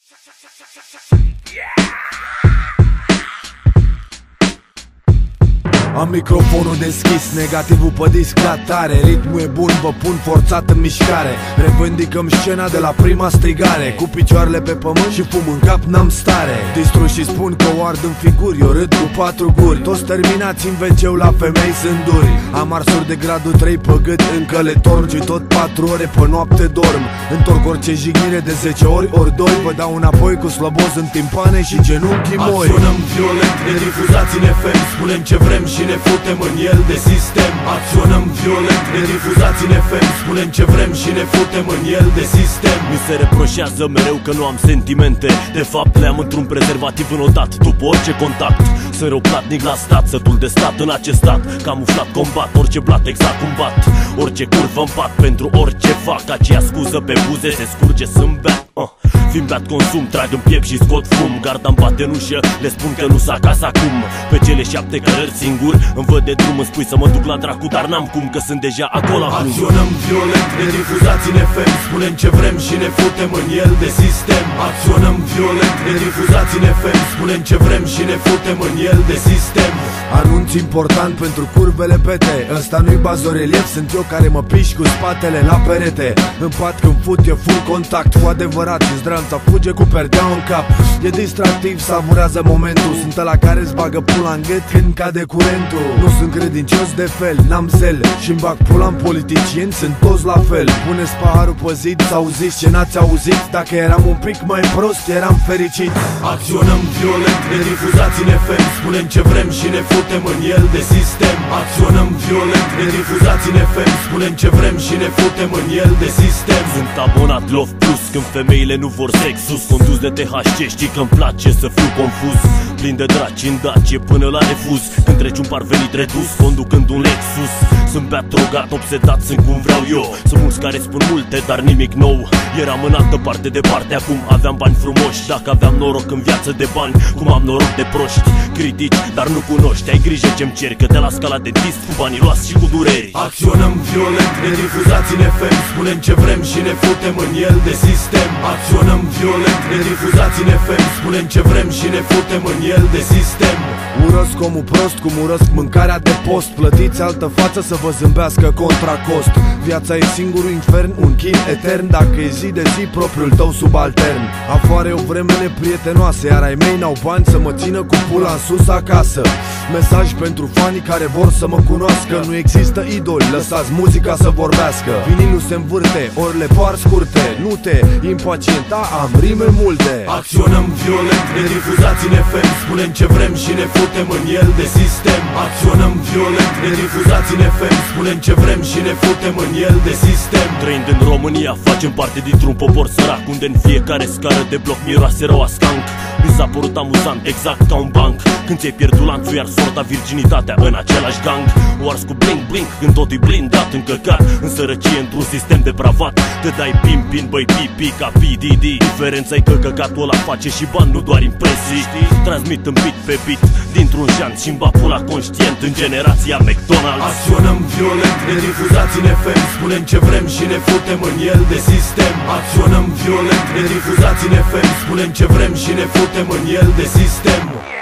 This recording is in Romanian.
Am microfonul deschis, negativul pe disc la tare. Ritmul e bun, vă pun forțat în mișcare. Revendicăm scena de la prima strigare. Cu picioarele pe pământ și fum în cap, n-am stare. Distrug și spun că o ard în figuri, eu râd cu 4 guri. Toți terminați în wc la femei sunt duri. Am arsuri de gradul 3 pe gât, încă le torn și tot 4 ore pe noapte dorm. Întorc orice jignire de 10 ori, ori 2. Vă dau înapoi cu slăboz în timpane și genunchii moi. Acționăm violent, nedifuzați în FM. Spunem ce vrem și ne futem în el de sistem. Acționăm violent, nedifuzați în FM. Spunem ce vrem și ne futem în el de sistem. Mi se reproșează mereu că nu am sentimente. De fapt le-am într-un prezervativ înodat după orice contact. Sunt rău platnic la stat, sătul de stat în acest stat. Camuflat combat, orice blat exact cum bat. Orice curvă în pat, pentru orice fac. Aceea scuză pe buze se scurge să-mi beat. Fiind beat consum, trag în piept și scot fum. Garda-mi bate în ușă, le spun că nu s acasă acum. Pe cele 7 cărări singur îmi văd de drum, îmi spui să mă duc la dracu, dar n-am cum, că sunt deja acolo acum. Acționăm violent, nedifuzați în FM. Spunem ce vrem și ne futem în el de sistem. Acționăm violent, nedifuzați în FM. Spunem ce vrem și ne futem în el de sistem. Anunț important pentru curvele pete. Ăsta nu-i bazorelief, sunt eu care mă piș cu spatele la perete. În pat când fut e full contact cu adevărat și zdranța fuge cu perdea în cap. E distractiv, savurează momentul. Sunt ăla care-ți bagă pula în gât când cade curentul. Nu sunt credincios de fel, n-am zel și-mi bag pula în politicieni, sunt toți la fel. Puneți paharul pe zid, s-auziți ce n-ați auzit. Dacă eram un pic mai prost, eram fericit. Acționăm violent, nedifuzați în FM. Spunem ce vrem și ne futem în el de sistem. Acționăm violent, nedifuzați în FM. Spunem ce vrem și ne futem în el de sistem. Sunt abonat Love Plus când femeile nu vor sex sus. Condus de THC, știi că-mi place să fiu confuz. Plin de draci în Dacie până la refuz. Când treci un parvenit redus, conducând un Lexus. Sunt beat, drogat, obsedat, sunt cum vreau eu. Sunt mulți care spun multe, dar nimic nou. Eram în altă parte departe, acum aveam bani frumoși. Dacă aveam noroc în viață de bani, cum am noroc de proști. Critici, dar nu cunoști, ai grijă ce-mi cer, că de la scala dentist cu banii luați și cu dureri. Acționăm violent, nedifuzați în FM. Spunem ce vrem și ne futem în el de sistem. Acționăm violent, nedifuzați în FM. Spunem ce vrem și ne futem în el de sistem. Urăsc omul prost cum urăsc mâncarea de post. Plătiți altă față să vă zâmbească contra cost. Viața e singurul infern, un chin etern. Dacă e zi de zi propriul tău subaltern. Afară e o vreme neprietenoasă, iar ai mei n-au bani să mă țină cu pula în sus acasă. Mesaj pentru fanii care vor să mă cunoască. Nu există idoli, lăsați muzica să vorbească. Vinilul se învârte, ori le par scurte. Nu te impacienta, am rime multe. Acționăm violent, nedifuzați în FM. Spunem ce vrem și ne futem în el de sistem. Acționăm violent, nedifuzați în FM. Spunem ce vrem și ne futem în el de sistem. Trăind în România, facem parte dintr-un popor sărac, unde în fiecare scară de bloc miroase rău a skunk. Mi s-a părut amuzant, exact ca un banc, când ți-ai pierdut lanțul, iar sorta virginitatea în același gang. O ars cu blink-blink, când totul-i blindat, încăcat în sărăcie, într-un sistem depravat. Te dai pin-pin, băi pipi ca PDD. Diferența-i că căcatul ăla face și bani, nu doar impresii. Transmit în beat pe beat, dintr-un șanț și-mi bag pula conștient în generația McDonald's. Acționăm violent, nedifuzați în FM. Spunem ce vrem și ne futem în el de sistem. Acționăm violent, nedifuzați în FM. Spunem ce vrem și ne futem în el de sistem.